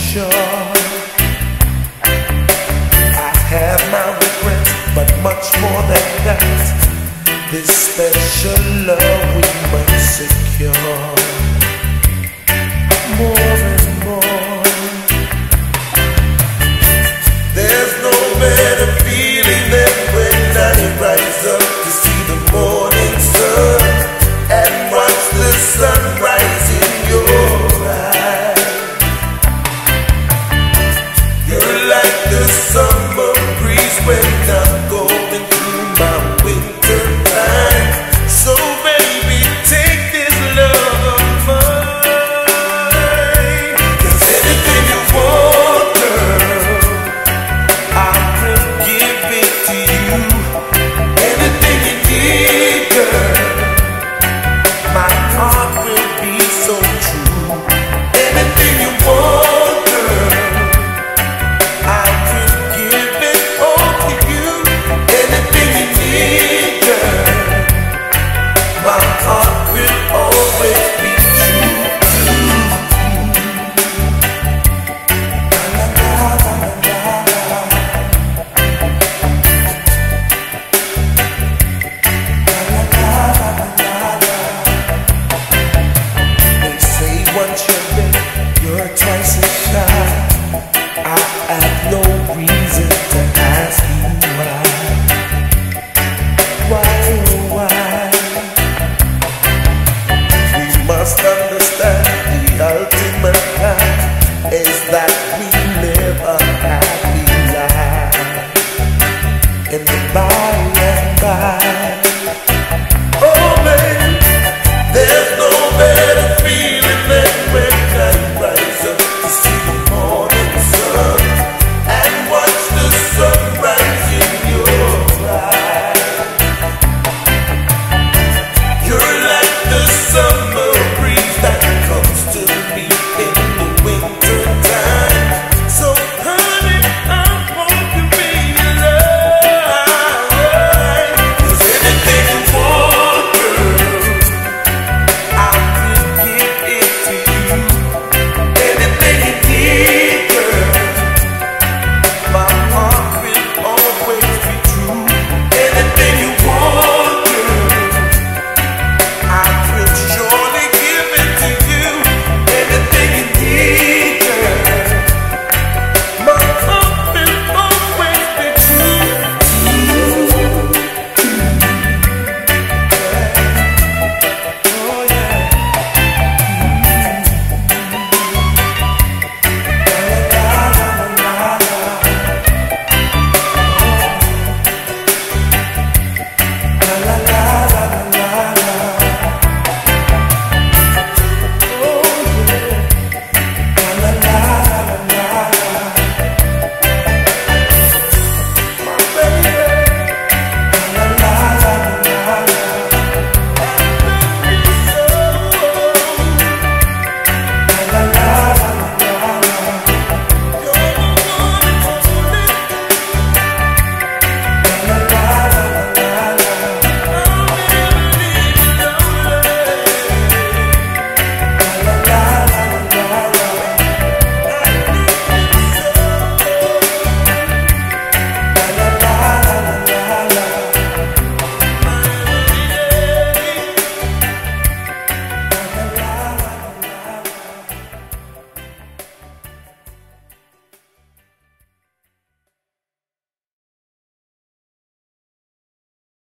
sure. I have my regrets, but much more than that, this special love we must secure. More and more. There's no better feeling than when I rise up to see the morning sun and watch the sunrise in your eyes. You're like the summer breeze when I'm going through my winter time. So baby, take this love of mine. 'Cause anything you want, girl, I will give it to you. Anything you need, girl, my heart will be so true. Anything you want, girl, I will give it all to you. Anything you need, girl, my heart will always be true to you. They say once you're big, you're twice as shy. I have no reason to ask you why. Why, oh why? We must understand the ultimate fact is that we live a happy life in the Bible.